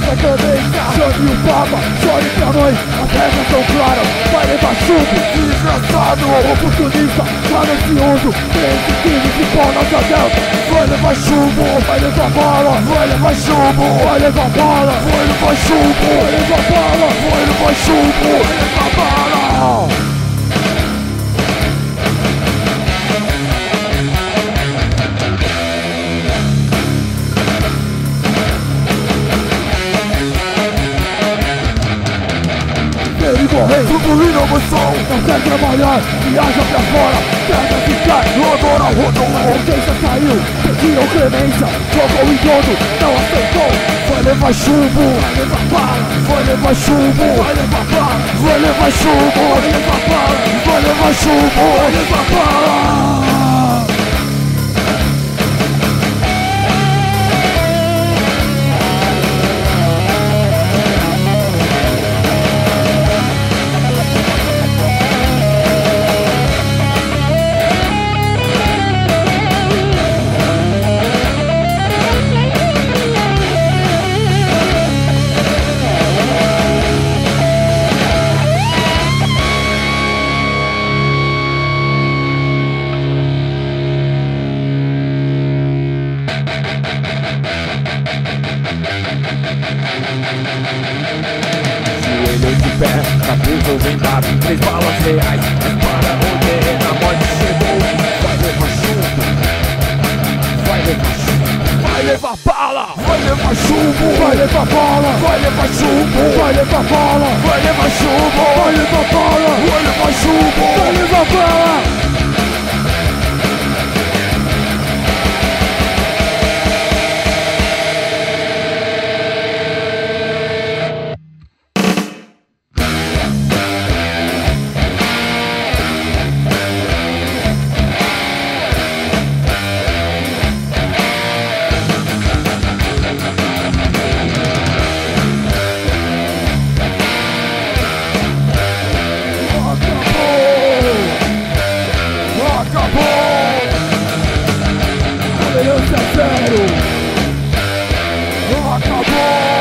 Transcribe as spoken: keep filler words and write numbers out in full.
essa tendência. Chame o Papa, chore pra nós, as regras são claras. Vai levar chumbo, desgraçado, oportunista, ganancioso, treze quilos de pau na sua delta. Vai levar chumbo, vai levar bala, vai levar chumbo, vai levar bala, vai levar chumbo, vai levar bala, vai levar chumbo, vai levar bala. Morrer, tudo inovação, não quer trabalhar, viaja pra fora, pega que cai, agora rodou. A urgência saiu, pediram clemência, jogou em todo, não aceitou. Vai levar chumbo, vai levar bala, vai levar chumbo, vai levar bala, vai levar chumbo, vai levar bala, vai levar chumbo, vai levar bala. Joelho de pé, capuz vendado, três balas reais, dispara o terreno, a morte chegou. Vai levar chumbo, vai levar chumbo, vai levar bala, vai levar chumbo, vai levar bala, vai levar chumbo, vai levar bala, vai levar chumbo, vai levar bala, vai levar chumbo, vai levar bala. Tolerância zero. Acabou.